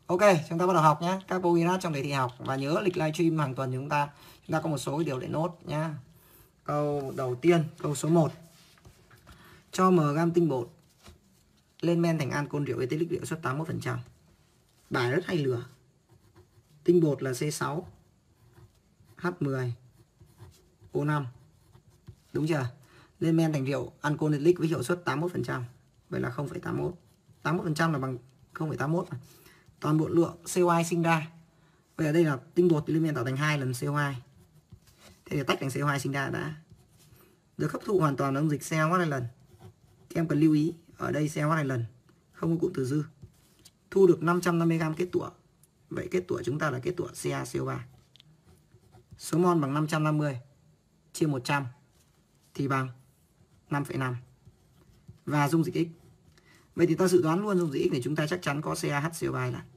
Ok, chúng ta bắt đầu học nhé. Các Carbohydrate trong đề thi học. Và nhớ lịch livestream hàng tuần chúng ta có một số điều để nốt nhá. Câu đầu tiên, câu số 1. Cho m gam tinh bột lên men thành ancol rượu ethylic rượu suất 81%. Bài rất hay lừa. Tinh bột là C6 H10 O5. Đúng chưa? Lên men thành rượu ancol ethylic với hiệu suất 81%. Vậy là 0,81. 81% là bằng 0,81. Toàn bộ lượng CO2 sinh ra. Vậy ở đây là tinh bột lên men tạo thành 2 lần CO2. Thế thì tách thành CO2 sinh ra đã. Được hấp thụ hoàn toàn ở dung dịch CO2 2 lần. Các em cần lưu ý ở đây CO2 2 lần, không có cụm từ dư. Thu được 550g kết tủa. Vậy kết tủa chúng ta là kết tủa CaCO3. Số mol bằng 550 chia 100 thì bằng 5,5. Và dung dịch X. Vậy thì ta dự đoán luôn dung dịch X này chúng ta chắc chắn có CaHCO3 lần.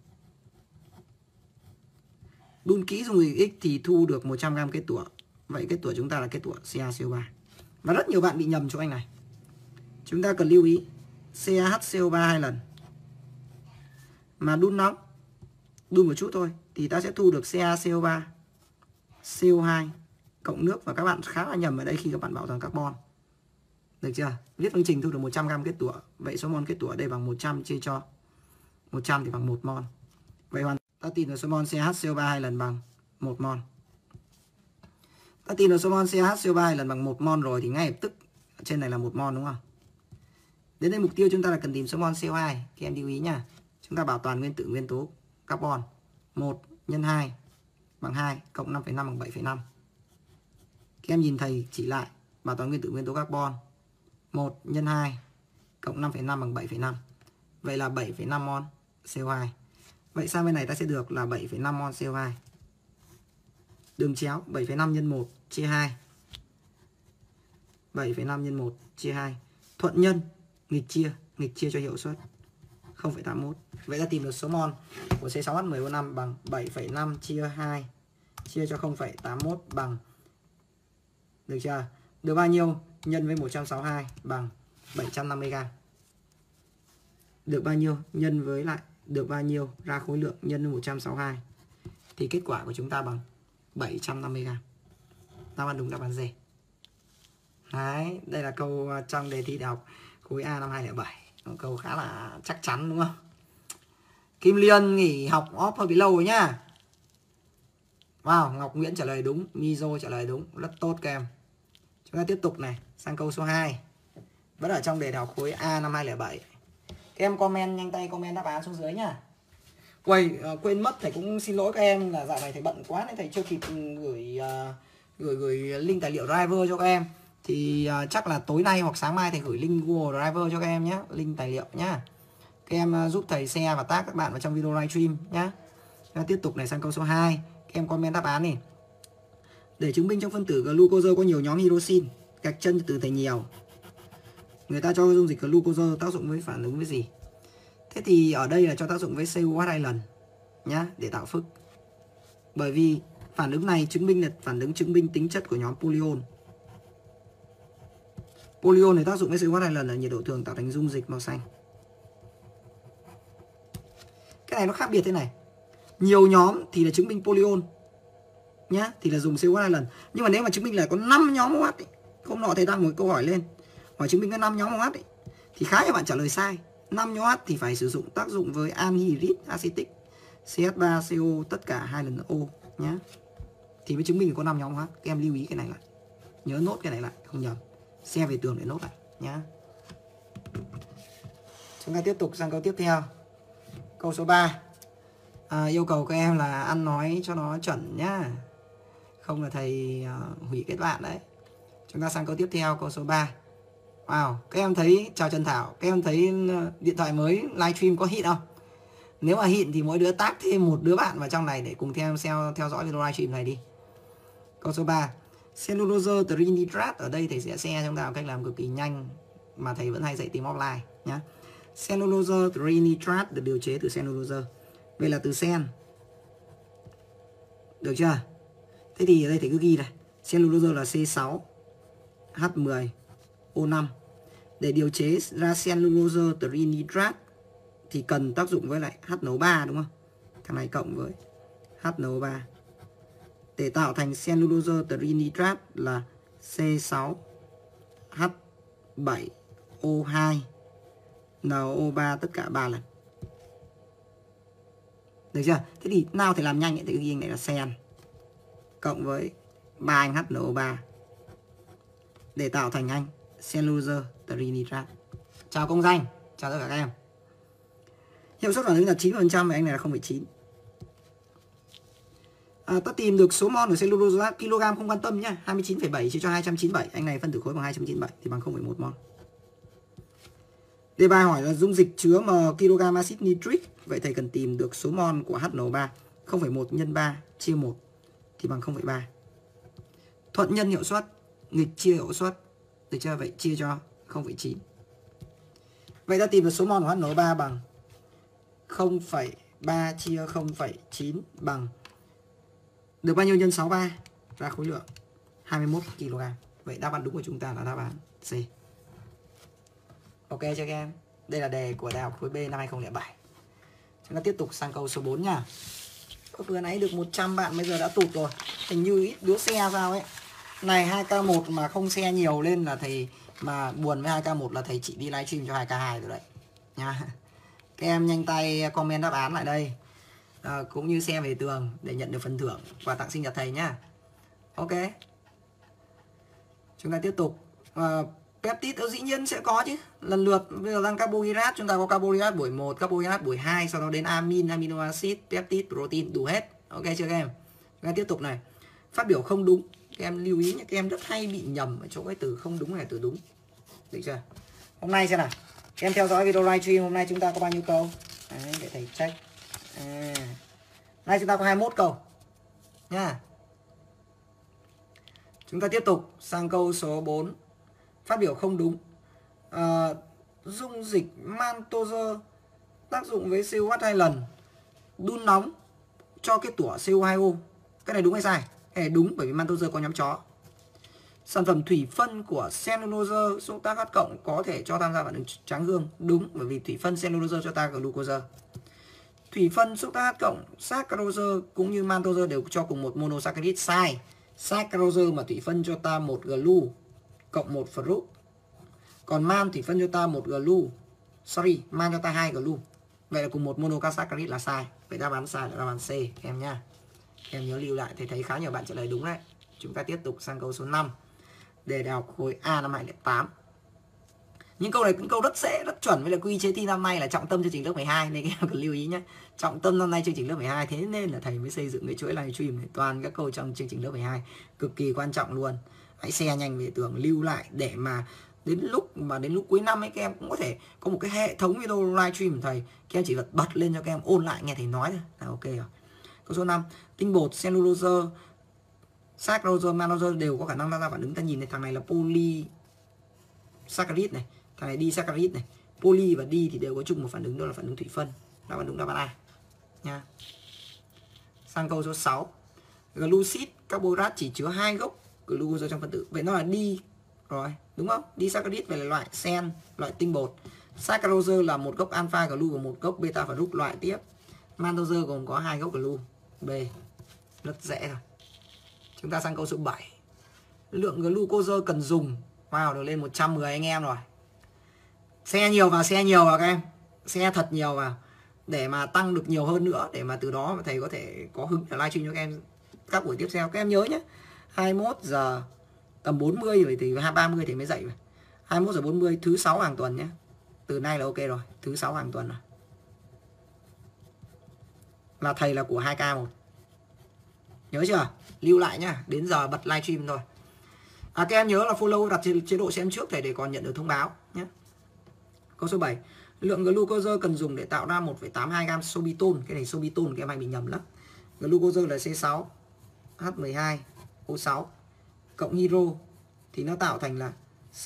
Đun kỹ dung dịch X thì thu được 100g kết tủa. Vậy kết tủa chúng ta là kết tủa CaCO3. Và rất nhiều bạn bị nhầm chỗ anh này. Chúng ta cần lưu ý CaHCO3 2 lần. Mà đun nóng, đun một chút thôi thì ta sẽ thu được CaCO3 CO2 cộng nước. Và các bạn khá là nhầm ở đây khi các bạn bảo toàn carbon. Được chưa? Viết phương trình thu được 100g kết tủa. Vậy số mol kết tủa ở đây bằng 100 chia cho 100 thì bằng 1 mol. Vậy ta tìm được số mol CaHCO3 2 lần bằng 1 mol. Ta tìm được số mol CaHCO3 2 lần bằng 1 mol rồi thì ngay lập tức trên này là 1 mol đúng không? Đến đây mục tiêu chúng ta là cần tìm số mol CO2. Các em lưu ý nha. Chúng ta bảo toàn nguyên tử nguyên tố carbon. 1 nhân 2 bằng 2 cộng 5,5 bằng 7,5. Các em nhìn thầy chỉ lại bảo toàn nguyên tử nguyên tố carbon. 1 nhân 2 cộng 5,5 bằng 7,5. Vậy là 7,5 mol CO2. Vậy sang bên này ta sẽ được là 7,5 mol CO2. Đường chéo 7,5 nhân 1 chia 2. 7,5 nhân 1 chia 2. Thuận nhân nghịch chia cho hiệu suất 0,81. Vậy ta tìm được số mol của C6H10O5 bằng 7,5 chia 2 chia cho 0,81 bằng, được chưa? Được bao nhiêu? Nhân với 162 bằng 750g. Được bao nhiêu? Nhân với lại được bao nhiêu? Ra khối lượng nhân với 162. Thì kết quả của chúng ta bằng 750g. Đáp án đúng đáp án D. Đấy, đây là câu trong đề thi đại học khối A năm 2007. Một câu khá là chắc chắn đúng không? Kim Liên nghỉ học off hơi bị lâu rồi nhá. Wow, Ngọc Nguyễn trả lời đúng, Mizo trả lời đúng, rất tốt các em. Chúng ta tiếp tục này, sang câu số 2. Vẫn ở trong đề đại học khối A năm 2007. Các em comment nhanh tay comment đáp án xuống dưới nhá. Quên mất, thầy cũng xin lỗi các em là dạo này thầy bận quá nên thầy chưa kịp gửi link tài liệu driver cho các em. Thì chắc là tối nay hoặc sáng mai thầy gửi link Google Driver cho các em nhé, link tài liệu nhá. Các em giúp thầy share và tag các bạn vào trong video livestream nhá. Tiếp tục này, sang câu số 2. Các em comment đáp án này. Để chứng minh trong phân tử glucose có nhiều nhóm hydroxin, gạch chân từ thầy nhiều. Người ta cho dung dịch glucose tác dụng với phản ứng với gì? Thế thì ở đây là cho tác dụng với CuH 2 lần nhá, để tạo phức. Bởi vì phản ứng này chứng minh là phản ứng chứng minh tính chất của nhóm polyol. Polyol này tác dụng với CuH 2 lần ở nhiệt độ thường tạo thành dung dịch màu xanh. Cái này nó khác biệt thế này. Nhiều nhóm thì là chứng minh polyol nhá, thì là dùng CuH 2 lần. Nhưng mà nếu mà chứng minh là có 5 nhóm OH ấy, hôm nọ thầy đăng một câu hỏi lên, hỏi chứng minh có 5 nhóm OH ấy, thì khá nhiều bạn trả lời sai. 5 nhóm OH thì phải sử dụng tác dụng với anhydrit acetic CH3CO tất cả 2 lần O nhá. Thì mới chứng minh có 5 nhóm OH. Các em lưu ý cái này lại. Nhớ nốt cái này lại, không nhầm. Xe về tường để nốt lại nhá. Chúng ta tiếp tục sang câu tiếp theo. Câu số 3. Yêu cầu các em là ăn nói cho nó chuẩn nhá. Không là thầy hủy kết bạn đấy. Chúng ta sang câu tiếp theo, câu số 3. Wow, các em thấy, chào Trần Thảo, các em thấy điện thoại mới livestream có hit không? Nếu mà hit thì mỗi đứa tag thêm một đứa bạn vào trong này để cùng theo dõi video livestream này đi. Câu số 3. Cellulose trinitrat, ở đây thầy sẽ share chúng ta một cách làm cực kỳ nhanh mà thầy vẫn hay dạy tìm offline nhá. Cellulose trinitrat được điều chế từ cellulose. Vậy là từ sen. Được chưa? Thế thì ở đây thầy cứ ghi này. Cellulose là C6 H10O5. Để điều chế ra cellulose trinitrat thì cần tác dụng với lại HNO3 đúng không? Thằng này cộng với HNO3 để tạo thành cellulose trinitrat là C6H7O2 NO3 tất cả 3 lần. Được chưa? Thế thì nào thì làm nhanh ấy, thì ghi này là sen cộng với 3 anh HNO3 để tạo thành anh cellulose trinitrat. Chào công danh, chào tất cả các em. Hiệu suất phản ứng là 9% và anh này là 0,9. Ta tìm được số mol của cellulose kg không quan tâm nhá, 29,7 chia cho 297, anh này phân tử khối bằng 297 thì bằng 0,1 mol. Đề bài hỏi là dung dịch chứa m kg axit nitric, vậy thầy cần tìm được số mol của HNO3. 0,1 nhân 3 chia 1 thì bằng 0,3. Thuận nhân hiệu suất, nghịch chia hiệu suất, được chưa? Vậy chia cho 0,9. Vậy ta tìm được số mol của HNO3 bằng 0,3 chia 0,9 bằng được bao nhiêu nhân 63 ra khối lượng 21 kg. Vậy đáp án đúng của chúng ta là đáp án C. Ok chưa các em? Đây là đề của Đại học khối B năm 2007. Chúng ta tiếp tục sang câu số 4 nha. Vừa nãy được 100 bạn bây giờ đã tụt rồi. Hình như ít đứa xe sao ấy. Này 2K1 mà không xe nhiều lên là thầy mà buồn với 2K1 là thầy chỉ đi livestream cho 2K2 rồi đấy nha. Các em nhanh tay comment đáp án lại đây. Cũng như xe về tường để nhận được phần thưởng quà tặng sinh nhật thầy nhá. Ok. Chúng ta tiếp tục. Peptide dĩ nhiên sẽ có chứ. Lần lượt bây giờ đang carbohydrate, chúng ta có carbohydrate buổi 1, carbohydrate buổi 2, sau đó đến amino acid, peptide, protein đủ hết. Ok chưa các em? Chúng ta tiếp tục này. Phát biểu không đúng. Các em lưu ý nhé, các em rất hay bị nhầm ở chỗ cái từ không đúng này từ đúng. Được chưa? Hôm nay xem nào. Các em theo dõi video livestream hôm nay chúng ta có bao nhiêu câu? Đấy, để thầy check. Nay chúng ta có 21 câu nha. Chúng ta tiếp tục sang câu số 4. Phát biểu không đúng. Dung dịch mantose tác dụng với COH 2 lần, đun nóng cho kết tủa CO2O. Cái này đúng hay sai? Cái này đúng bởi vì mantose có nhóm chó. Sản phẩm thủy phân của cellulose xúc tác H cộng có thể cho tham gia phản ứng tráng gương. Đúng bởi vì thủy phân cellulose cho ta glucose. Thủy phân xúc tác H cộng saccharose cũng như mantose đều cho cùng một monosaccharide. Sai. Saccharose mà thủy phân cho ta một glu cộng một fruct. Còn man thủy phân cho ta một glu. Sorry, man cho ta 2 glu. Vậy là cùng một monosaccharide là sai. Vậy đáp án sai là đáp án C em nhá. Em nhớ lưu lại, thầy thấy khá nhiều bạn trả lời đúng đấy. Chúng ta tiếp tục sang câu số 5. Đề Đại học khối A năm 2008. Những câu này cũng câu rất dễ, rất chuẩn. Với là quy chế thi năm nay là trọng tâm chương trình lớp 12 nên các em cần lưu ý nhé. Trọng tâm năm nay chương trình lớp 12, thế nên là thầy mới xây dựng cái chuỗi livestream này toàn các câu trong chương trình lớp 12, cực kỳ quan trọng luôn. Hãy share nhanh về tường, lưu lại để mà đến lúc cuối năm ấy các em cũng có thể có một cái hệ thống video livestream của thầy. Các em chỉ bật lên cho các em ôn lại nghe thầy nói thôi là ok rồi. Câu số 5, tinh bột cellulose, saccharose, mannose đều có khả năng tham gia phản ứng. Ta nhìn này, thằng này là polysaccharide này, thằng này disaccharide này. Poly và di thì đều có chung một phản ứng, đó là phản ứng thủy phân. Đáp án đúng đáp án A nha. Sang câu số 6. Glucid carbohydrate chỉ chứa 2 gốc glucose trong phân tử. Vậy nó là đi rồi, đúng không? Disaccharide về là loại sen, loại tinh bột. Saccharose là một gốc alpha glu và một gốc beta fruct, loại tiếp. Mannose gồm có 2 gốc glu. B. Rất dễ thôi. Chúng ta sang câu số 7. Lượng glucose cần dùng. Wow, được lên 110 anh em rồi. Xe nhiều vào các em. Xe thật nhiều vào. Để mà tăng được nhiều hơn nữa. Để mà từ đó mà thầy có thể có hứng để livestream cho các em các buổi tiếp theo. Các em nhớ nhé, 21 giờ tầm 40 rồi thì 30 thì mới dậy. 21 giờ 40 thứ 6 hàng tuần nhé. Từ nay là ok rồi. Thứ 6 hàng tuần rồi. Là thầy là của 2K1. Nhớ chưa? Lưu lại nhá. Đến giờ bật livestream thôi. Các em nhớ là follow đặt chế độ xem trước để còn nhận được thông báo nhé. Câu số 7. Lượng glucose cần dùng để tạo ra 1,82 gam sorbitol. Cái này sorbitol các em hay bị nhầm lắm. Glucose là C6H12O6 cộng hydro thì nó tạo thành là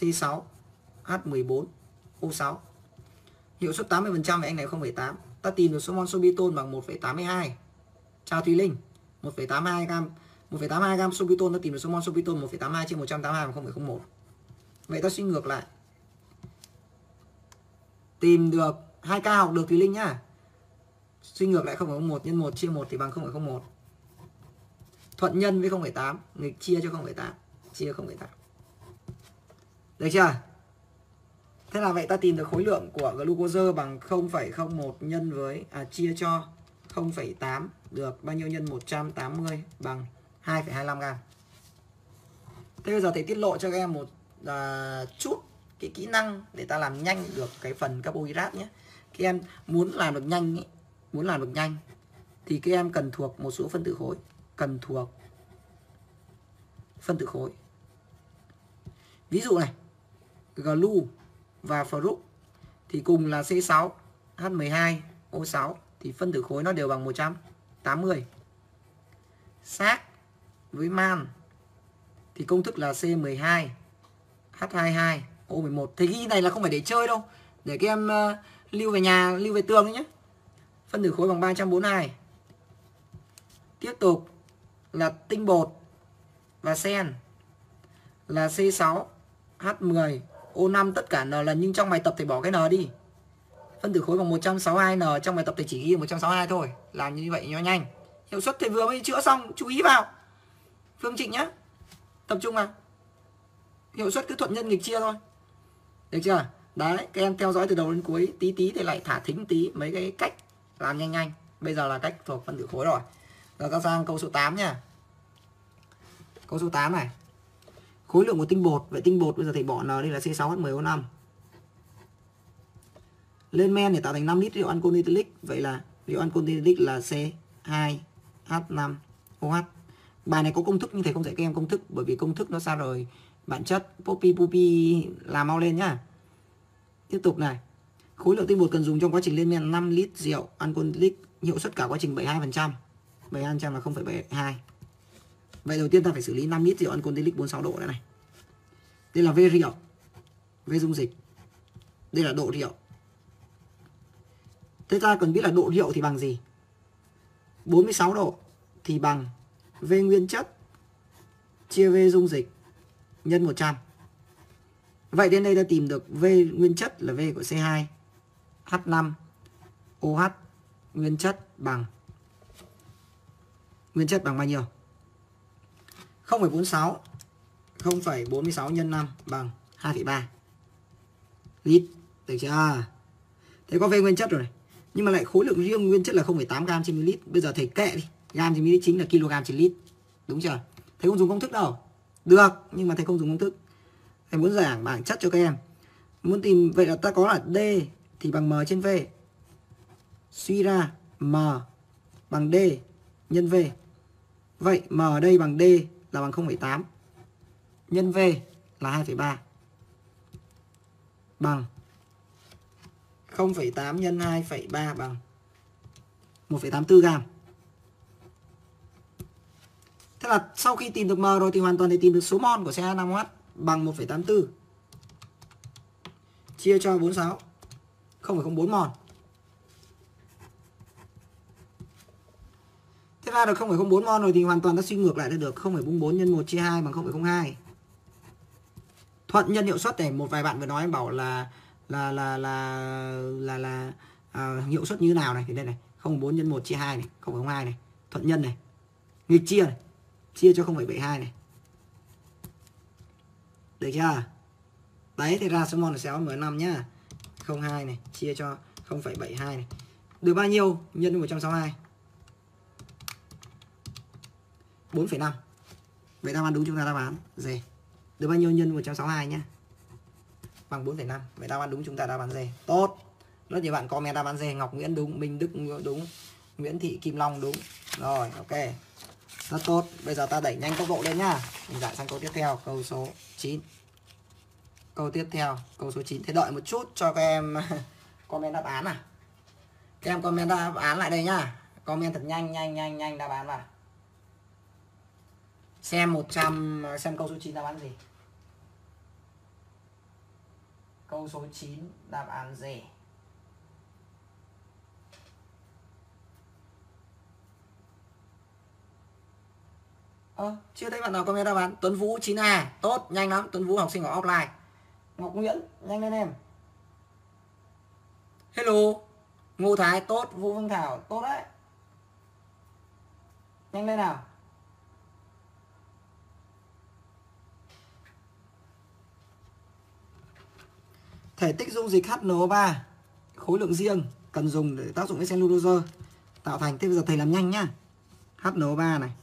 C6H14O6. Hiệu suất 80% và anh này 0,8. Ta tìm được số mol sorbitol bằng 1,82. Chào Thùy Linh. 1,82 gam sorbitol, ta tìm được số mol sorbitol 1,82 trên 182 bằng 0,01. Vậy ta suy ngược lại. Tìm được 2K học được Thùy Linh nhá. Suy ngược lại 0,01 nhân 1 chia 1 thì bằng 0,01. Thuận nhân với 0,8, nghịch chia cho 0,8, chia 0,8. Được chưa? Thế là vậy ta tìm được khối lượng của glucose bằng 0,01 nhân với chia cho 0,8 được bao nhiêu nhân 180 bằng 2,25 gram. Thế bây giờ thầy tiết lộ cho các em một chút cái kỹ năng để ta làm nhanh được cái phần carbohydrate nhé. Các em muốn làm được nhanh ý, thì các em cần thuộc một số phân tử khối, Ví dụ này, glu và fruc thì cùng là C6 H12O6 thì phân tử khối nó đều bằng 180. Sác với man thì công thức là C12 H22O11. Thì ghi này là không phải để chơi đâu, để các em lưu về nhà, lưu về tường đấy nhé. Phân tử khối bằng 342. Tiếp tục là tinh bột và sen là C6 H10O5, tất cả N lần, nhưng trong bài tập thì bỏ cái N đi. Phân tử khối bằng 162N, trong bài tập thì chỉ ghi 162 thôi. Làm như vậy cho nhanh. Hiệu suất thì vừa mới chữa xong, chú ý vào. Phương Trịnh nhá. Tập trung vào. Hiệu suất cứ thuận nhân nghịch chia thôi. Được chưa? Đấy, các em theo dõi từ đầu đến cuối, tí thì lại thả thính tí mấy cái cách làm nhanh. Bây giờ là cách thuộc phân tử khối rồi. Rồi ta sang câu số 8 nha. Câu số 8 này. Khối lượng của tinh bột, vậy tinh bột bây giờ thầy bỏ N đây là C6H10O5. Lên men để tạo thành 5 lít rượu ancol ethylic, vậy là rượu ancol ethylic là C2H5OH. Bài này có công thức nhưng thầy không dạy các em công thức, bởi vì công thức nó xa rời bản chất. Poppy làm mau lên nhá. Tiếp tục này. Khối lượng tinh bột cần dùng trong quá trình lên men 5 lít rượu ancol ethylic, hiệu suất cả quá trình 72%. 72% là 0,72. Vậy đầu tiên ta phải xử lý 5 lít rượu ancol ethylic 46 độ đây này. Đây là V rượu, V dung dịch. Đây là độ rượu. Thế ta cần biết là độ rượu thì bằng gì? 46 độ thì bằng V nguyên chất chia V dung dịch nhân 100. Vậy đến đây ta tìm được V nguyên chất là V của C2 H5OH nguyên chất bằng bao nhiêu? 0,46 nhân 5 bằng 2,3 lít. Được chưa? Thế có V nguyên chất rồi này. Nhưng mà lại khối lượng riêng nguyên chất là 0,8 gram trên ml. Bây giờ thầy kệ đi. Gam trên ml chính là kg trên lít. Đúng chưa? Thầy không dùng công thức đâu. Được, nhưng mà thầy không dùng công thức. Thầy muốn giảng bản chất cho các em. Muốn tìm, vậy là ta có là D thì bằng M trên V. Suy ra M bằng D nhân V. Vậy M ở đây bằng D là bằng 0,8 nhân V là 2,3 bằng 0,8 nhân 2,3 bằng 1,84 gram. Thế là sau khi tìm được M rồi thì hoàn toàn để tìm được số mol của C2H5OH bằng 1,84 chia cho 46, 0,04 mol. Thế ra được 0,04 mol rồi thì hoàn toàn ta suy ngược lại được 0,44 nhân 1 chia 2 bằng 0,02. Thuận nhân hiệu suất này, một vài bạn vừa nói bảo là hiệu suất như thế nào này, thì đây này, 0,4 nhân 1 chia 2 này, 0,02 này, thuận nhân này, nghịch chia này, chia cho 0,72 này. Được chưa? Đấy, thì ra số mol là C6H10O5 nhá. 02 này chia cho 0,72 này. Được bao nhiêu nhân 162? 4,5. Vậy đáp án đúng chúng ta đáp án D. Được bao nhiêu nhân 162 nhá? Bằng 4,5. Vậy đáp án đúng chúng ta đáp án D. Tốt. Rất nhiều bạn comment đáp án D. Ngọc Nguyễn đúng, Minh Đức đúng, Nguyễn Thị Kim Long đúng. Rồi, ok. Rất tốt. Bây giờ ta đẩy nhanh tốc độ lên nhá. Mình giải sang câu tiếp theo, câu số 9. Câu tiếp theo, câu số 9. Thế đợi một chút cho các em comment đáp án à. Các em comment đáp án lại đây nhá. Comment thật nhanh đáp án vào. Xem câu số 9 đáp án gì? Câu số 9 đáp án gì? Chưa thấy bạn nào comment đáp án. Tuấn Vũ 9A. Tốt, nhanh lắm. Tuấn Vũ học sinh ở offline. Ngọc Nguyễn, nhanh lên em. Hello. Ngô Thái tốt, Vũ Phương Thảo tốt đấy. Nhanh lên nào. Thể tích dung dịch HNO3 khối lượng riêng cần dùng để tác dụng với cellulose tạo thành. Thế bây giờ thầy làm nhanh nhá. HNO3 này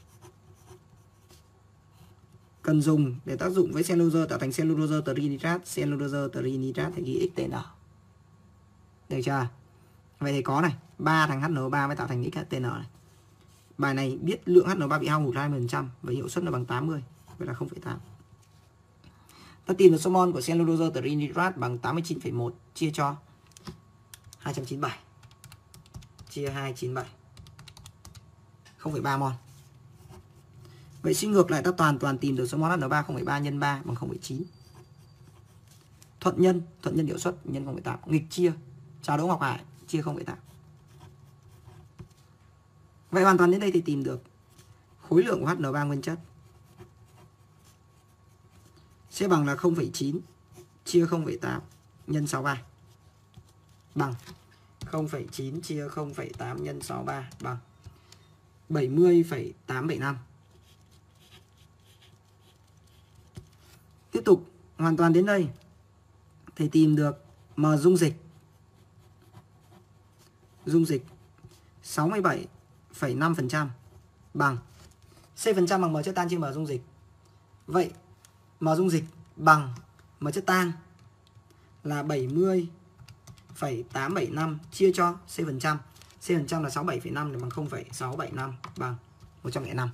cần dùng để tác dụng với cellulose tạo thành cellulose trinitrat. Cellulose trinitrat thì ghi XTN. Được chưa? Vậy thì có này, 3 thằng HNO3 mới tạo thành XTN này. Bài này biết lượng HNO3 bị hao hụt 20% và hiệu suất là bằng 80. Vậy là 0,8. Ta tìm được số mol của cellulose trinitrat bằng 89,1 chia cho 297 chia 297 0,3 mol. Vậy suy ngược lại ta toàn tìm được số mol HNO3 0,3 nhân 3 bằng 0,9. Thuận nhân hiệu suất nhân 0,8. Nghịch chia chào Đỗ Ngọc Hải chia 0,8. Vậy hoàn toàn đến đây thì tìm được khối lượng của HN3 nguyên chất sẽ bằng là 0,9 chia 0,8 nhân 63 bằng 0,9 chia 0,8 nhân 63 bằng 70,875. Tiếp tục hoàn toàn đến đây thì tìm được M dung dịch 67,5% bằng C% bằng M chất tan chia M dung dịch. Vậy M dung dịch bằng M chất tan là 70,875 chia cho C%. C% là 67,5 thì bằng 0,675 bằng 105.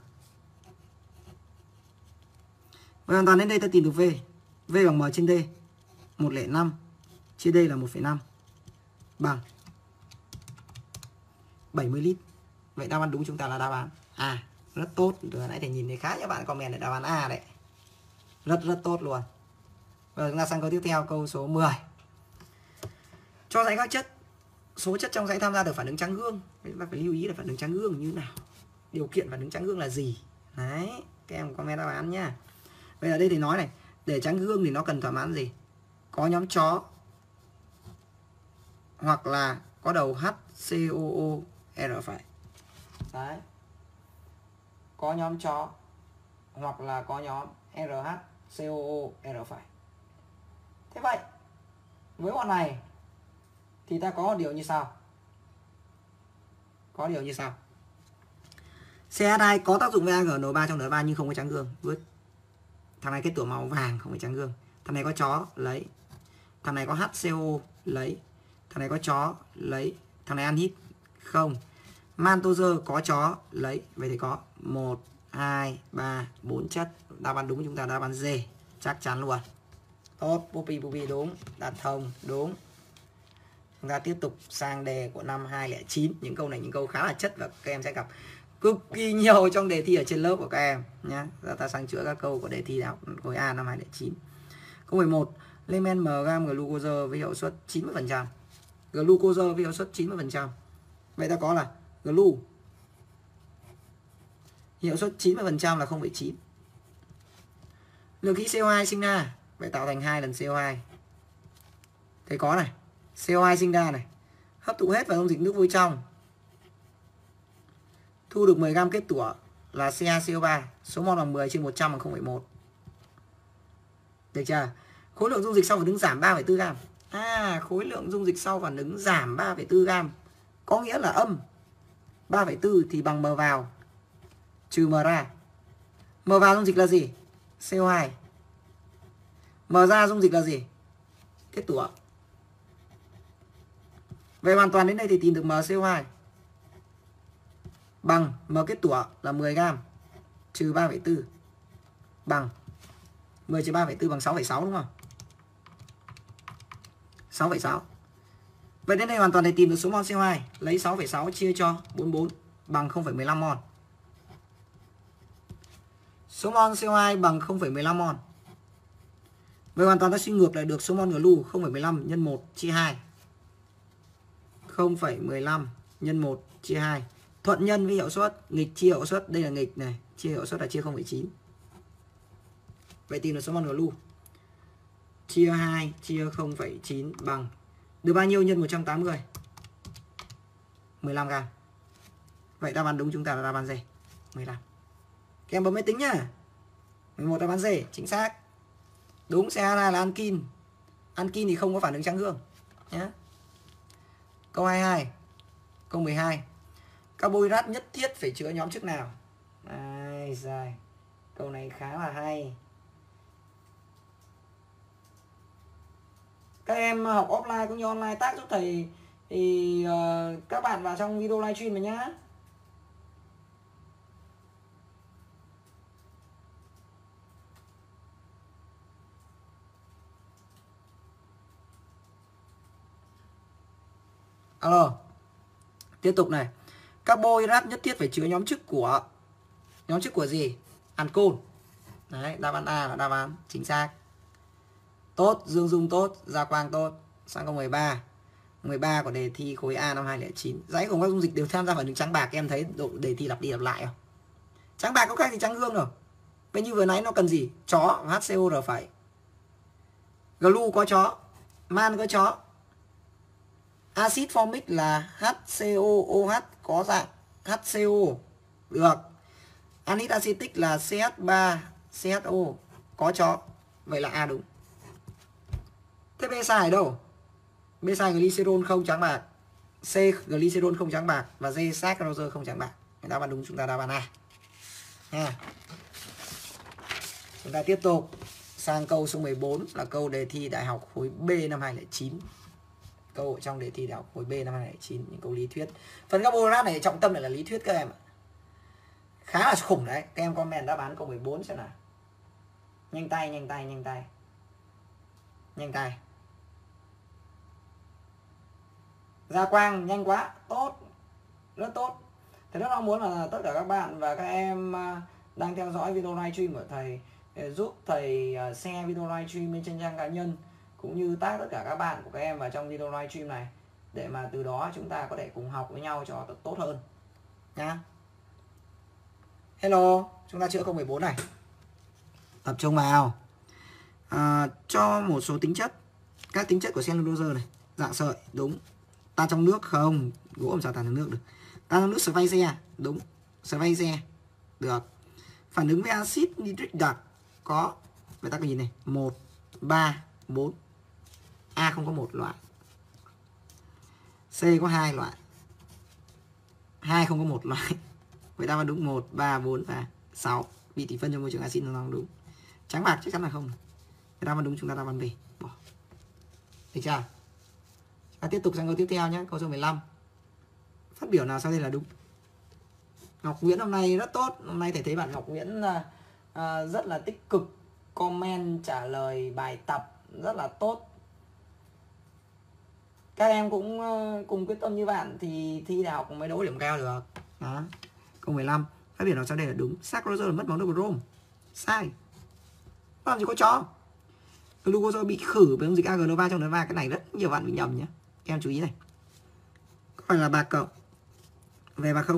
Vậy hoàn toàn đến đây ta tìm được V. V bằng M trên D 105 chia D là 1,5 bằng 70 lít. Vậy đáp án đúng chúng ta là đáp án A. Rất tốt. Vừa nãy thầy nhìn thấy khá các bạn comment là đáp án A đấy. Rất tốt luôn. Bây giờ chúng ta sang câu tiếp theo, câu số 10. Cho dãy các chất, số chất trong dãy tham gia được phản ứng trắng gương. Chúng ta phải lưu ý là phản ứng trắng gương như thế nào. Điều kiện phản ứng trắng gương là gì? Đấy, các em comment đáp án nhá. Bây giờ đây thì nói này, để trắng gương thì nó cần thỏa mãn gì? Có nhóm chó hoặc là có đầu HCOO R phải. Đấy. Có nhóm chó hoặc là có nhóm RHCOO R phải. Thế vậy với bọn này thì ta có điều như sau. Có điều như sau. CH2 có tác dụng với AgNO3 trong NO3 nhưng không có trắng gương. Vứt. Thằng này kết tủa màu vàng không phải trắng gương. Thằng này có chó lấy. Thằng này có HCO lấy. Thằng này có chó lấy. Thằng này anhydride không. Maltose có chó lấy. Vậy thì có 1, 2, 3, 4 chất. Đáp án đúng của chúng ta đáp án D. Chắc chắn luôn. Tốt. Pupi đúng. Đạt thông đúng. Chúng ta tiếp tục sang đề của năm 2009. Những câu này những câu khá là chất và các em sẽ gặp cực kỳ nhiều trong đề thi ở trên lớp của các em nhé. Giờ ta sang chữa các câu của đề thi đại học khối A năm 2009. Câu 11. Lên men mg glucose với hiệu suất 90%. Glucose với hiệu suất 90%. Vậy ta có là glu hiệu suất 90% là 0,9. Lượng khí CO2 sinh ra vậy tạo thành 2 lần CO2. Thế có này, CO2 sinh ra này, hấp thụ hết vào dung dịch nước vôi trong. Thu được 10 g kết tủa là CaCO3, số mol bằng 10 trên 100 bằng 0,1. Được chưa? Khối lượng dung dịch sau phản ứng giảm 3,4 g. Khối lượng dung dịch sau phản ứng giảm 3,4 g. Có nghĩa là âm 3,4 thì bằng M vào trừ M ra. M vào dung dịch là gì? CO2. M ra dung dịch là gì? Kết tủa. Vậy hoàn toàn đến đây thì tìm được MCO2 bằng M kết tủa là 10 g trừ 3,4 bằng 10 trừ 3,4 bằng 6,6 đúng không? 6,6. Vậy đến đây hoàn toàn để tìm được số mol CO2, lấy 6,6 chia cho 44 bằng 0,15 mol. Số mol CO2 bằng 0,15 mol. Vậy hoàn toàn ta suy ngược lại được số mol glu 0,15 nhân 1 chia 2. 0,15 nhân 1 chia 2. Thuận nhân với hiệu suất, nghịch chia hiệu suất, đây là nghịch này, chia hiệu suất là chia 0,9. Vậy tìm được số mol glu. Chia 2 chia 0,9 bằng được bao nhiêu nhân 180? 15 gram. Vậy đáp án đúng chúng ta là đáp án D, 15. Các em bấm máy tính nhá. 11 đáp án D, chính xác. Đúng, CH2 là alkin. Alkin thì không có phản ứng trắng gương nhé. Câu 22. Câu 12. Carbohydrate nhất thiết phải chứa nhóm chức nào? Ai dài. Câu này khá là hay. Các em học offline cũng như online tác giúp thầy thì các bạn vào trong video livestream này nhá. Alo. Tiếp tục này. Carbohydrate nhất thiết phải chứa nhóm chức của gì? Ancol. Đấy, đáp án A là đáp án chính xác. Tốt, Dương Dung tốt, Gia Quang tốt. Sang câu 13. 13 của đề thi khối A năm 2009. Dãy của các dung dịch đều tham gia phản ứng trắng bạc. Em thấy đề thi lặp đi lặp lại không? Trắng bạc có khác gì trắng gương đâu. Vậy như vừa nãy nó cần gì? Chó, HCOR phải. Glu có chó, man có chó. Acid formic là HCOOH có dạng HCO. Được. Anhydride acetic là CH3CHO có chó. Vậy là A đúng. Thế B sai ở đâu? B sai glycerol không trắng bạc, C glycerol không trắng bạc và D saccharose không trắng bạc. Đáp án đúng chúng ta đáp án A. Nha. Chúng ta tiếp tục sang câu số 14 là câu đề thi đại học khối B năm 2009. Câu ở trong đề thi đại học khối B năm 2009, những câu lý thuyết. Phần carbohydrate này trọng tâm lại là lý thuyết các em ạ. Khá là khủng đấy. Các em comment đáp án câu 14 xem nào. Nhanh tay, nhanh tay, nhanh tay. Nhanh tay. Gia Quang nhanh quá, tốt, rất tốt. Thầy rất mong muốn là tất cả các bạn và các em đang theo dõi video livestream của thầy giúp thầy share video livestream lên trên trang cá nhân cũng như tag tất cả các bạn của các em vào trong video livestream này để mà từ đó chúng ta có thể cùng học với nhau cho tốt hơn nhá. Hello, chúng ta chữa câu 14 này. Tập trung vào. Cho một số tính chất, các tính chất của cellulose này, dạng sợi, đúng. Tan trong nước không, gỗ làm sao tan trong nước được. Tan trong nước Schweitzer, đúng. Schweitzer, được. Phản ứng với axit nitric đặc có, vậy ta có nhìn này, 1, 3, 4. A không có một loại. C có 2 loại. 2 không có một loại. Vậy đáp án đúng 1, 3, 4 và 6. Bị tỷ phân trong môi trường axit nó đúng. Trắng bạc chắc chắn là không. Vậy đáp án đúng chúng ta đáp án B. Bỏ. Được chưa? Ta tiếp tục sang câu tiếp theo nhé, câu số 15. Phát biểu nào sau đây là đúng? Ngọc Nguyễn hôm nay rất tốt. Hôm nay thầy thấy bạn Ngọc Nguyễn rất là tích cực, comment trả lời bài tập rất là tốt. Các em cũng cùng quyết tâm như bạn thì thi đại học mới đỗ điểm cao được. Đó. Câu 15. Phát biểu nào sau đây là đúng? Saccharose là mất máu đông brom. Sai. Làm gì có chó. Glucose bị khử với dung dịch AgNO3 trong NO3. Cái này rất nhiều bạn bị nhầm nhé. Các em chú ý này. Có phải là bạc cộng về bạc không?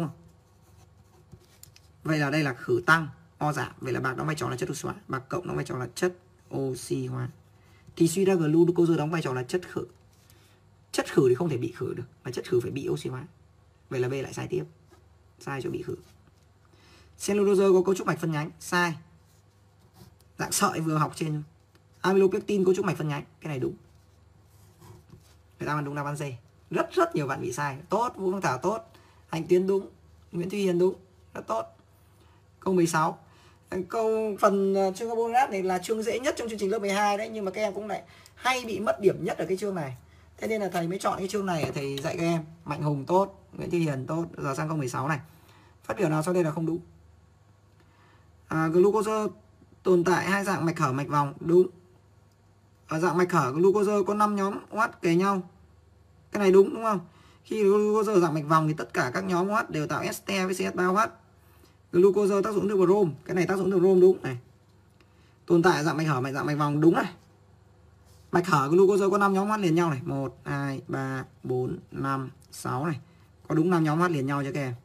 Vậy là đây là khử tăng, O giảm. Vậy là bạc đóng vai trò là chất oxy hóa, bạc cộng đóng vai trò là chất oxy hóa. Thì suy ra glucose đóng vai trò là chất khử. Chất khử thì không thể bị khử được, mà chất khử phải bị oxy hóa. Vậy là B lại sai tiếp. Sai chỗ bị khử. Cellulose có cấu trúc mạch phân nhánh, sai. Dạng sợi vừa học trên. Amylopectin cấu trúc mạch phân nhánh, cái này đúng. Vậy đáp án đúng đáp án C. Rất nhiều bạn bị sai. Tốt, Vũ Phương Thảo tốt, Hành Tiến đúng, Nguyễn Thúy Hiền đúng, rất tốt. Câu 16. Câu phần chương carbohydrate này là chương dễ nhất trong chương trình lớp 12 đấy, nhưng mà các em cũng lại hay bị mất điểm nhất ở cái chương này. Thế nên là thầy mới chọn cái chương này để thầy dạy các em. Mạnh Hùng tốt, Nguyễn Thúy Hiền tốt. Giờ sang câu 16 này. Phát biểu nào sau đây là không đúng? Glucose tồn tại hai dạng mạch hở mạch vòng, đúng. Ở dạng mạch hở glucose có 5 nhóm OH kề nhau. Cái này đúng không? Khi glucose ở dạng mạch vòng thì tất cả các nhóm OH đều tạo ester với CH3OH. Glucose tác dụng được brom, cái này tác dụng được brom đúng này. Tồn tại ở dạng mạch hở dạng mạch vòng đúng này. Mạch hở glucose có 5 nhóm OH liền nhau này, 1 2 3 4 5 6 này. Có đúng 5 nhóm OH liền nhau cho các em.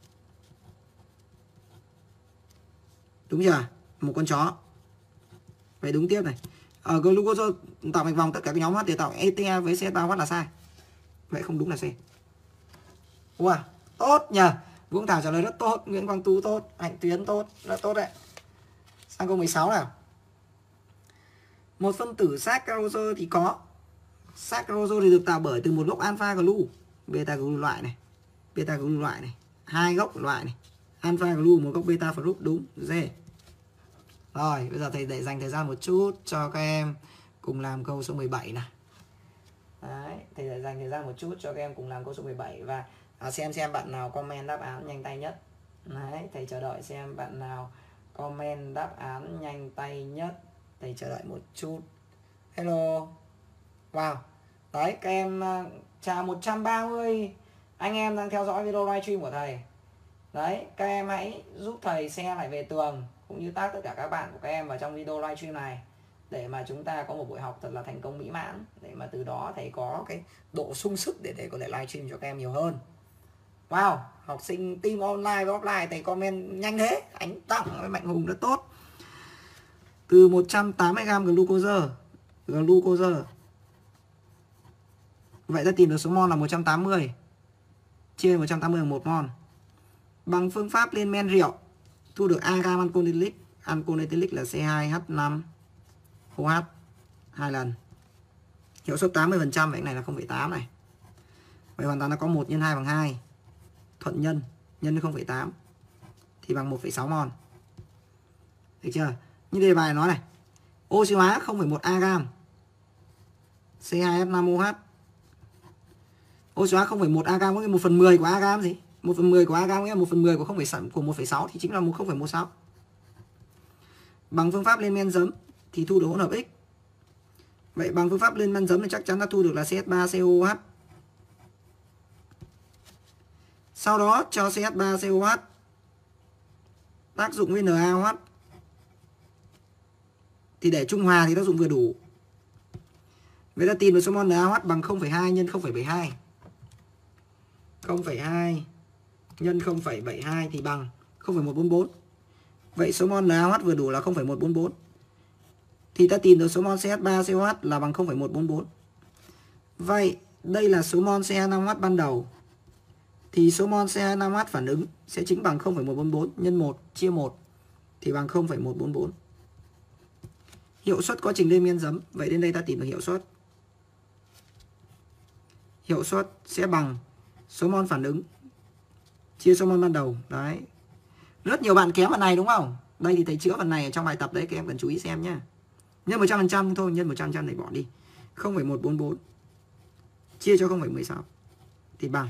Đúng chưa? Một con chó. Vậy đúng tiếp này. Ở glucose tạo mạch vòng tất cả các nhóm OH đều tạo ester với CH3OH là sai. Vậy không đúng là C. Wow, tốt nhờ. Vũ Thảo trả lời rất tốt, Nguyễn Quang Tú tốt, Hạnh Tuyến tốt, rất tốt đấy. Sang câu 16 nào. Một phân tử saccharose thì có. Saccharose thì được tạo bởi từ một gốc alpha glu, beta glu loại này, beta glu loại này, hai gốc loại này, alpha glu một gốc beta fruit, đúng. D. Rồi, bây giờ thầy để dành thời gian một chút cho các em cùng làm câu số 17 này. Đấy, thầy để dành thời gian một chút cho các em cùng làm câu số 17 và xem bạn nào comment đáp án nhanh tay nhất. Đấy, thầy chờ đợi xem bạn nào comment đáp án nhanh tay nhất. Thầy chờ đợi một chút. Hello. Wow. Đấy, các em chào 130 anh em đang theo dõi video livestream của thầy. Đấy, các em hãy giúp thầy share lại về tường cũng như tag tất cả các bạn của các em vào trong video livestream này để mà chúng ta có một buổi học thật là thành công mỹ mãn, để mà từ đó thầy có cái độ sung sức để thầy có thể livestream cho các em nhiều hơn. Wow, học sinh team online và offline thầy comment nhanh thế. Ánh Tặng với Mạnh Hùng rất tốt. Từ 180g glucose. Vậy ta tìm được số mol là 180 chia 180 bằng 1 mol. Bằng phương pháp lên men rượu thu được A gam ancol ethylic. Ancol ethylic là C2H5OH 2 lần. Hiệu suất 80%, vậy này là 0,8 này. Vậy hoàn toàn nó có 1 x 2 bằng 2. Thuận nhân với 0,8 thì bằng 1,6 mol. Được chưa? Như đề bài nói này. Oxy hóa 0,1 A gam C2H5OH. Oxy hóa 0,1 A gam có nghĩa 1/10 của A gam gì? 1/10 của A gam nghĩa là 1/10 của 1,6 thì chính là 0,16. Bằng phương pháp lên men giấm thì thu được hỗn hợp X. Vậy bằng phương pháp lên men giấm thì chắc chắn ta thu được là CH3COOH. Sau đó cho CH3COH tác dụng với NaOH thì để trung hòa thì tác dụng vừa đủ. Vậy ta tìm được số mol NaOH bằng 0,2 nhân 0,72. 0,2 nhân 0,72 thì bằng 0,144. Vậy số mol NaOH vừa đủ là 0,144. Thì ta tìm được số mol CH3COH là bằng 0,144. Vậy đây là số mol CH5OH ban đầu. Thì số mol CH5OH phản ứng sẽ chính bằng 0,144 nhân 1 chia 1 thì bằng 0,144. Hiệu suất quá trình lên men giấm. Vậy đến đây ta tìm được hiệu suất. Hiệu suất sẽ bằng số mol phản ứng chia số mol ban đầu. Đấy. Rất nhiều bạn kém phần này đúng không? Đây thì thầy chữa phần này ở trong bài tập đấy, các em cần chú ý xem nhé. Nhân 100% thôi, nhân 100% này bỏ đi. 0,144 chia cho 0,16 thì bằng,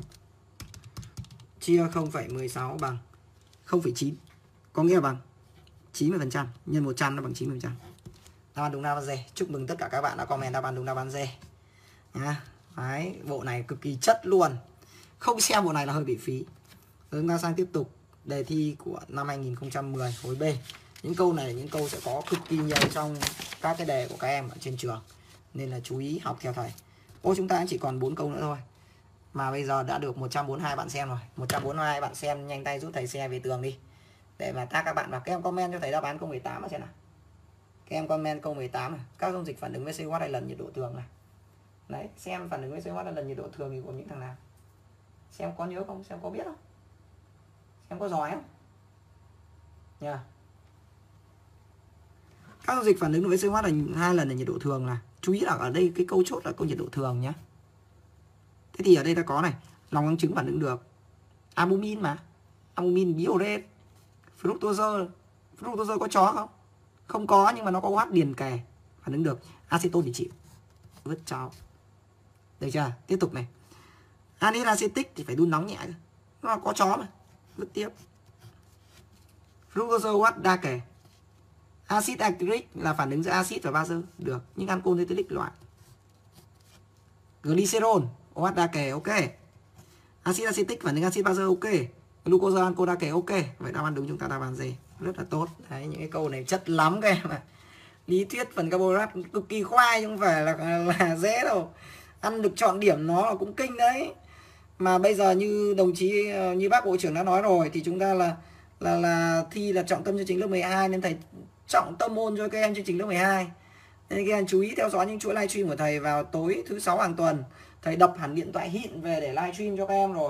chia 0,16 bằng 0,9. Có nghĩa là bằng 90%. Nhân 100 nó bằng 90%. Đáp án đúng đáp án D. Chúc mừng tất cả các bạn đã comment đáp án đúng đáp án D. Đấy, bộ này cực kỳ chất luôn. Không xem bộ này là hơi bị phí. Rồi chúng ta sang tiếp tục đề thi của năm 2010 khối B. Những câu này là những câu sẽ có cực kỳ nhiều trong các cái đề của các em ở trên trường, nên là chú ý học theo thầy. Chúng ta chỉ còn 4 câu nữa thôi. Mà bây giờ đã được 142 bạn xem rồi. 142 bạn xem, nhanh tay giúp thầy share về tường đi. Để mà tag các bạn vào. Các em comment cho thầy đáp án câu 18 mà xem nào. Các em comment câu 18 này. Các dung dịch phản ứng với COH 2 lần nhiệt độ thường này. Đấy, xem phản ứng với COH 2 lần nhiệt độ thường thì gồm những thằng nào? Xem có nhớ không? Xem có biết không? Xem có giỏi không? Nha. Các dung dịch phản ứng với COH 2 lần là nhiệt độ thường là, chú ý là ở đây cái câu chốt là câu nhiệt độ thường nhé. Thế thì ở đây ta có này, lòng trắng trứng phản ứng được albumin mà, albumin biore, fructose có chó không? Không có, nhưng mà nó có OH liền kề phản ứng được. Acetone thì chịu, vứt cháu. Được chưa? Tiếp tục này, anhydride acetic thì phải đun nóng nhẹ, nó có chó mà, vứt tiếp. Fructose OH đa kề. Acid acrylic là phản ứng giữa acid và bazơ được, nhưng ancol ethylic loại. Glycerol OH đa kề, ok. Acid acetic phản ứng acid bazơ, ok. Glucose ancol đa kề, ok. Vậy đáp án đúng chúng ta đáp án gì? Rất là tốt. Đấy, những cái câu này chất lắm các em ạ. Lý thuyết phần carbohydrate cực kỳ khoai chứ không phải là dễ đâu. Ăn được chọn điểm nó là cũng kinh đấy. Mà bây giờ như đồng chí, như bác bộ trưởng đã nói rồi, thì chúng ta là thi là trọng tâm chương trình lớp 12, nên thầy trọng tâm môn cho các em chương trình lớp 12. Nên các em chú ý theo dõi những chuỗi livestream của thầy vào tối thứ 6 hàng tuần. Thầy đập hẳn điện thoại hiện về để livestream cho các em rồi.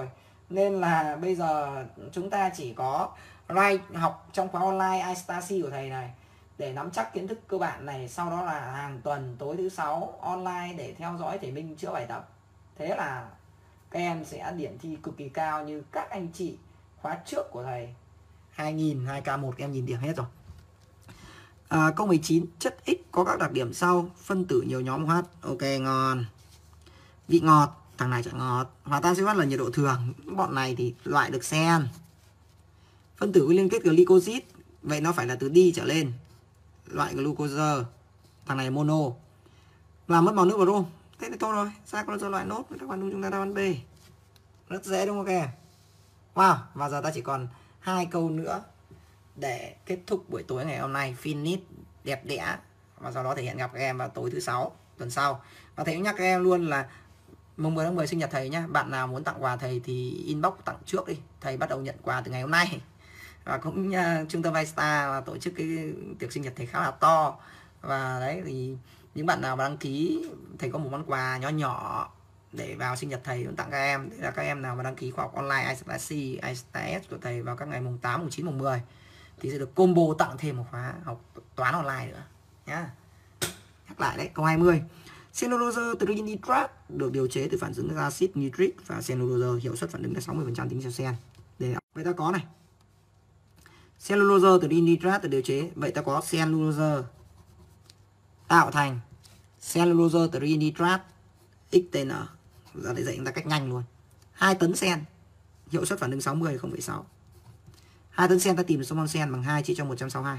Nên là bây giờ chúng ta chỉ có học trong khóa online iStarC của thầy này để nắm chắc kiến thức cơ bản này, sau đó là hàng tuần tối thứ 6 online để theo dõi thầy Minh chữa bài tập. Thế là các em sẽ điểm thi cực kỳ cao như các anh chị khóa trước của thầy. 2000, 2K1 các em nhìn điểm hết rồi. Câu 19, chất X có các đặc điểm sau: phân tử nhiều nhóm H. Ok, ngon. Vị ngọt, thằng này chẳng ngọt. Hòa tan siêu H là nhiệt độ thường, bọn này thì loại được xen. Phân tử có liên kết glycosid, vậy nó phải là từ đi trở lên, loại glucose. Thằng này mono. Làm mất màu nước vào rôm. Thế thì thôi rồi, sao có loại nốt, các bạn đúng chúng ta đáp án B. Rất dễ đúng không các em? Wow, và giờ ta chỉ còn 2 câu nữa để kết thúc buổi tối ngày hôm nay. Finish đẹp đẽ. Và sau đó thể hiện gặp các em vào tối thứ 6 tuần sau. Và thầy cũng nhắc các em luôn là mùng 10 tháng 10 sinh nhật thầy nhá. Bạn nào muốn tặng quà thầy thì inbox tặng trước đi. Thầy bắt đầu nhận quà từ ngày hôm nay. Và cũng trung tâm iStar tổ chức cái tiệc sinh nhật thầy khá là to. Và đấy thì những bạn nào mà đăng ký, thầy có một món quà nhỏ nhỏ để vào sinh nhật thầy cũng tặng các em. Đấy là các em nào mà đăng ký khóa học online iStarC, iStarS của thầy vào các ngày mùng 8, mùng 9, mùng 10 thì sẽ được combo tặng thêm một khóa học toán online nữa nhá. Nhắc lại đấy, câu 20. Cellulose trinitrat được điều chế từ phản ứng axit nitric và cellulose, hiệu suất phản ứng là 60% tính cho cell. Để vậy ta có này. Cellulose trinitrat được điều chế, vậy ta có cellulose tạo thành cellulose trinitrat XTN. Giờ để dạy chúng ta cách nhanh luôn. 2 tấn sen, hiệu suất phản ứng 60 0,6. 2 tấn sen ta tìm được số mol sen bằng 2 chia cho 162.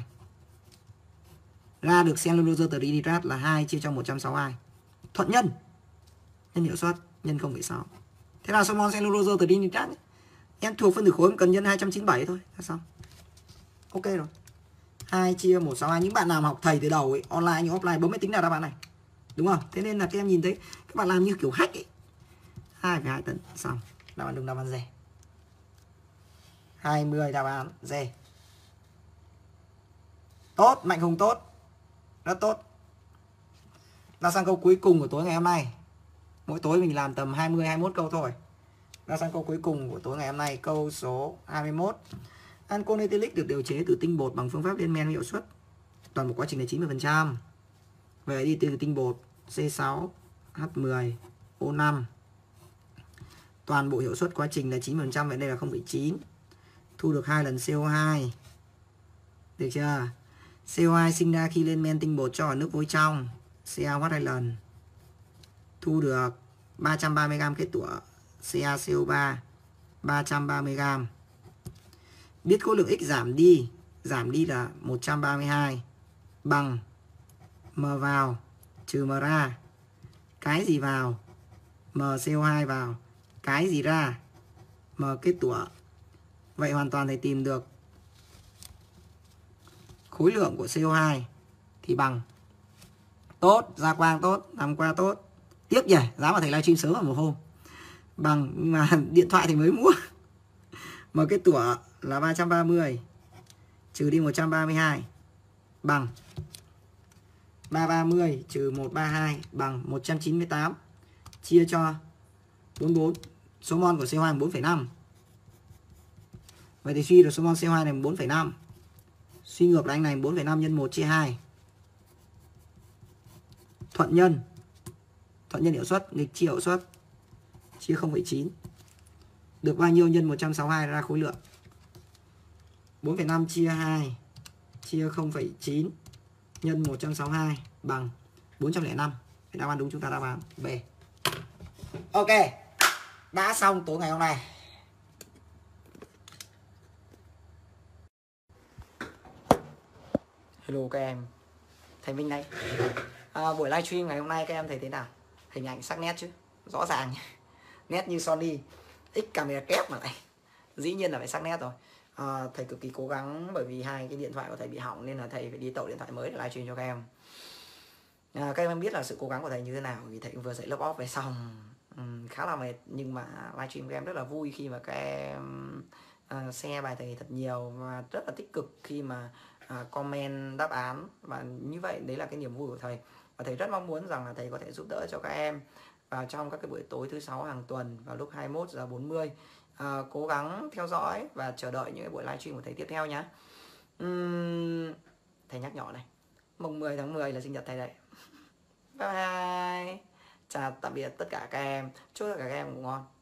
Ra được cellulose trinitrat là 2 chia cho 162. Thuận nhân. Nhân hiệu suất nhân 0,6. Thế là số mol cellulose trinitrat em thuộc phân tử khối cần nhân 297 thôi là xong. Ok rồi. 2 chia 162. Những bạn nào mà học thầy từ đầu ấy, online như offline bấm máy tính là đáp án này. Đúng không? Thế nên là các em nhìn thấy các bạn làm như kiểu hack ấy. 2,2 tấn xong. Đáp án đúng, đáp án D. 20 đáp án D. Tốt, Mạnh Hùng tốt. Rất tốt. Ra sang câu cuối cùng của tối ngày hôm nay. Mỗi tối mình làm tầm 20 21 câu thôi. Ra sang câu cuối cùng của tối ngày hôm nay, câu số 21. Ancol ethylic được điều chế từ tinh bột bằng phương pháp lên men hiệu suất toàn bộ quá trình là 90%. Vậy đi từ tinh bột C6H10O5. Toàn bộ hiệu suất quá trình là 90%, vậy đây là 0,9. Thu được 2 lần CO2. Được chưa? CO2 sinh ra khi lên men tinh bột cho vào nước vôi trong, CaOH 2 lần. Thu được 330g kết tủa CaCO3 330g. Biết khối lượng X giảm đi là 132 bằng M vào trừ M ra. Cái gì vào? M CO2 vào. Cái gì ra? M kết tủa. Vậy hoàn toàn thầy tìm được khối lượng của CO2 thì bằng. Tốt, Gia Quang tốt, làm qua tốt. Tiếc nhỉ, giá mà thầy livestream sớm vào một hôm. Bằng, nhưng mà điện thoại thì mới mua. M kết tủa là 330 trừ đi 132 bằng 330 trừ 132 bằng 198 chia cho 44. Số mol của CO2 là 4,5. Vậy thì suy được số mol CO2 này 4,5. Suy ngược lại anh này 4,5 nhân 1 chia 2. Thuận nhân hiệu suất, nghịch chia hiệu suất, chia 0,9. Được bao nhiêu nhân 162 ra khối lượng. 4,5 chia 2 chia 0,9 nhân 162 bằng 405. Đáp án đúng chúng ta đáp án B. Ok, đã xong tối ngày hôm nay. Hello các em, thầy Minh đây. Buổi livestream ngày hôm nay các em thấy thế nào? Hình ảnh sắc nét chứ? Rõ ràng nhé. Nét như Sony X camera kép mà này. Dĩ nhiên là phải sắc nét rồi. Thầy cực kỳ cố gắng bởi vì hai cái điện thoại của thầy bị hỏng nên là thầy phải đi tậu điện thoại mới để livestream cho các em. Các em biết là sự cố gắng của thầy như thế nào, vì thầy vừa dạy lớp off về xong khá là mệt, nhưng mà livestream các em rất là vui khi mà các em share bài thầy thật nhiều và rất là tích cực khi mà comment đáp án, và như vậy đấy là cái niềm vui của thầy. Và thầy rất mong muốn rằng là thầy có thể giúp đỡ cho các em vào trong các cái buổi tối thứ 6 hàng tuần vào lúc 21h40 cố gắng theo dõi và chờ đợi những cái buổi livestream của thầy tiếp theo nhá. Thầy nhắc nhỏ này, mùng 10 tháng 10 là sinh nhật thầy đấy. Bye bye. Chào tạm biệt tất cả các em. Chúc tất cả các em ngủ ngon.